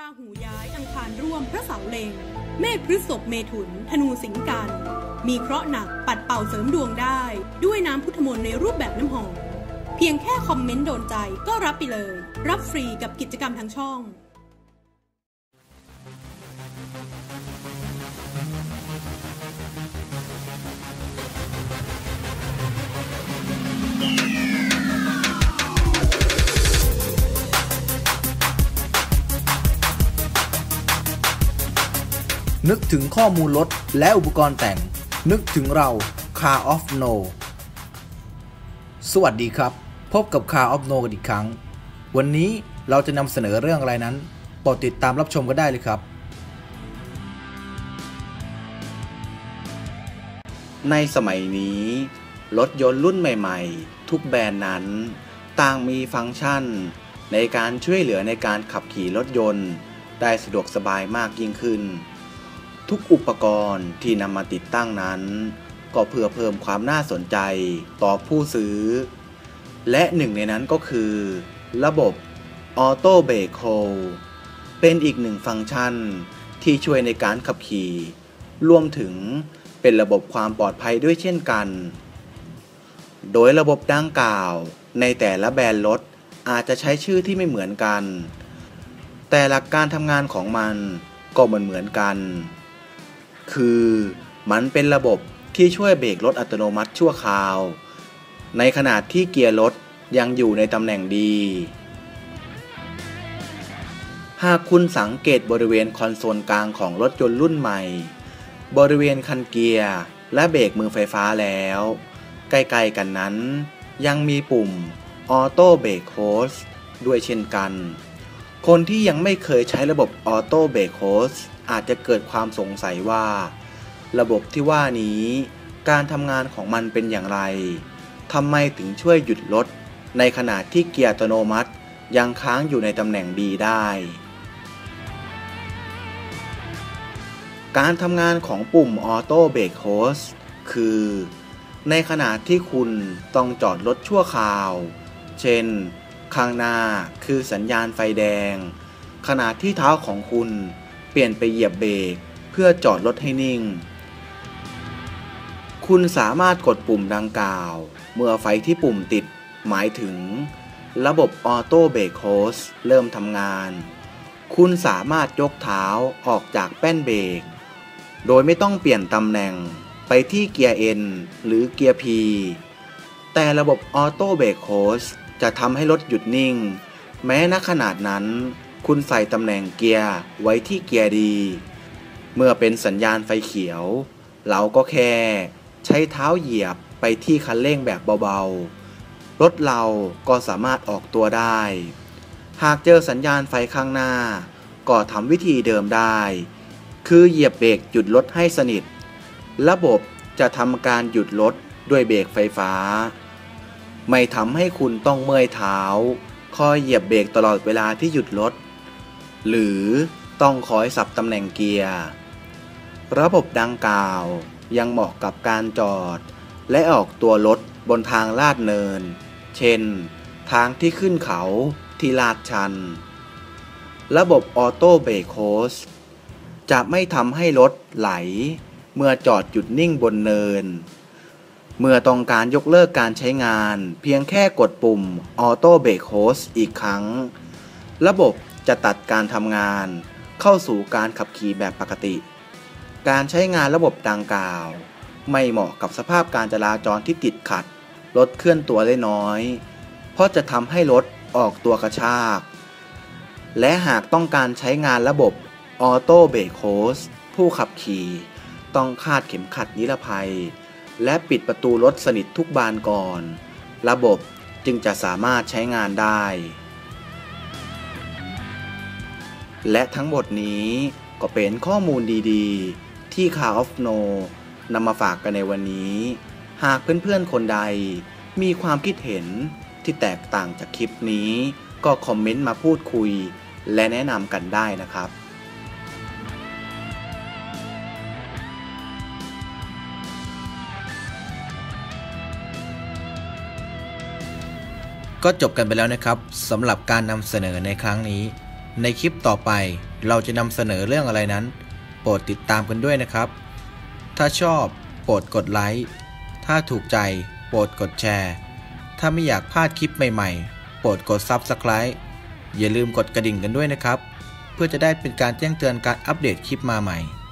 ราหูย้ายอังคารร่วมพระเสาเล็งเมษพฤษภเมถุนธนูสิงห์กันมีเคราะห์หนักปัดเป่าเสริมดวงได้ด้วยน้ำพุทธมนต์ในรูปแบบน้ำหอมเพียงแค่คอมเมนต์โดนใจก็รับไปเลยรับฟรีกับกิจกรรมทางช่องนึกถึงข้อมูลรถและอุปกรณ์แต่งนึกถึงเรา Car of No สวัสดีครับพบกับ Car of No กันอีกครั้งวันนี้เราจะนำเสนอเรื่องอะไรนั้นโปรดติดตามรับชมกันได้เลยครับในสมัยนี้รถยนต์รุ่นใหม่ๆทุกแบรนด์นั้นต่างมีฟังก์ชันในการช่วยเหลือในการขับขี่รถยนต์ได้สะดวกสบายมากยิ่งขึ้นทุกอุปกรณ์ที่นำมาติดตั้งนั้นก็เพื่อเพิ่มความน่าสนใจต่อผู้ซื้อและหนึ่งในนั้นก็คือระบบออโต้เบรกโฮลเป็นอีกหนึ่งฟังก์ชันที่ช่วยในการขับขี่รวมถึงเป็นระบบความปลอดภัยด้วยเช่นกันโดยระบบดังกล่าวในแต่ละแบรนด์รถอาจจะใช้ชื่อที่ไม่เหมือนกันแต่หลักการทำงานของมันก็เหมือนกันคือมันเป็นระบบที่ช่วยเบรกรถอัตโนมัติชั่วคราวในขณะที่เกียร์รถยังอยู่ในตำแหน่งดีหากคุณสังเกตบริเวณคอนโซลกลางของรถยนต์รุ่นใหม่บริเวณคันเกียร์และเบรกมือไฟฟ้าแล้วใกล้ๆกันนั้นยังมีปุ่มออโต้เบรกโฮสด้วยเช่นกันคนที่ยังไม่เคยใช้ระบบออโต้เบรกโฮสอาจจะเกิดความสงสัยว่าระบบที่ว่านี้การทำงานของมันเป็นอย่างไรทำไมถึงช่วยหยุดรถในขณะที่เกียร์อัตโนมัติยังค้างอยู่ในตำแหน่ง B ได้การทำงานของปุ่มออโต้เบรกโฮสคือในขณะที่คุณต้องจอดรถชั่วคราวเช่นข้างหน้าคือสัญญาณไฟแดงขณะที่เท้าของคุณเปลี่ยนไปเหยียบเบรกเพื่อจอดรถให้นิ่งคุณสามารถกดปุ่มดังกล่าวเมื่อไฟที่ปุ่มติดหมายถึงระบบออโต้เบรกโฮสเริ่มทำงานคุณสามารถยกเท้าออกจากแป้นเบรกโดยไม่ต้องเปลี่ยนตำแหน่งไปที่เกียร์ N หรือเกียร์ P แต่ระบบออโต้เบรกโฮสจะทำให้รถหยุดนิ่งแม้ณขนาดนั้นคุณใส่ตำแหน่งเกียร์ไว้ที่เกียร์ D เมื่อเป็นสัญญาณไฟเขียวเราก็แค่ใช้เท้าเหยียบไปที่คันเร่งแบบเบาๆรถเราก็สามารถออกตัวได้หากเจอสัญญาณไฟข้างหน้าก็ทำวิธีเดิมได้คือเหยียบเบรกหยุดรถให้สนิทระบบจะทำการหยุดรถด้วยเบรกไฟฟ้าไม่ทำให้คุณต้องเมื่อยเท้าคอยเหยียบเบรกตลอดเวลาที่หยุดรถหรือต้องคอยสับตำแหน่งเกียร์ระบบดังกล่าวยังเหมาะกับการจอดและออกตัวรถบนทางลาดเนินเช่นทางที่ขึ้นเขาที่ลาดชันระบบออโต้เบรกโฮสจะไม่ทำให้รถไหลเมื่อจอดหยุดนิ่งบนเนินเมื่อต้องการยกเลิกการใช้งานเพียงแค่กดปุ่มออโต้เบรกโฮสอีกครั้งระบบจะตัดการทำงานเข้าสู่การขับขี่แบบปกติการใช้งานระบบดังกล่าวไม่เหมาะกับสภาพการจราจรที่ติดขัดรถเคลื่อนตัวได้น้อยเพราะจะทำให้รถออกตัวกระชากและหากต้องการใช้งานระบบออโต้เบรกโฮสผู้ขับขี่ต้องคาดเข็มขัดนิรภัยและปิดประตูรถสนิททุกบานก่อนระบบจึงจะสามารถใช้งานได้และทั้งหมดนี้ก็เป็นข้อมูลดีๆที่ Car of No นำมาฝากกันในวันนี้หากเพื่อนๆคนใดมีความคิดเห็นที่แตกต่างจากคลิปนี้ก็คอมเมนต์มาพูดคุยและแนะนำกันได้นะครับก็จบกันไปแล้วนะครับสำหรับการนำเสนอในครั้งนี้ในคลิปต่อไปเราจะนำเสนอเรื่องอะไรนั้นโปรดติดตามกันด้วยนะครับถ้าชอบโปรดกดไลค์ถ้าถูกใจโปรดกดแชร์ถ้าไม่อยากพลาดคลิปใหม่ๆโปรดกด Subscribe อย่าลืมกดกระดิ่งกันด้วยนะครับเพื่อจะได้เป็นการแจ้งเตือนการอัปเดตคลิปมาใหม่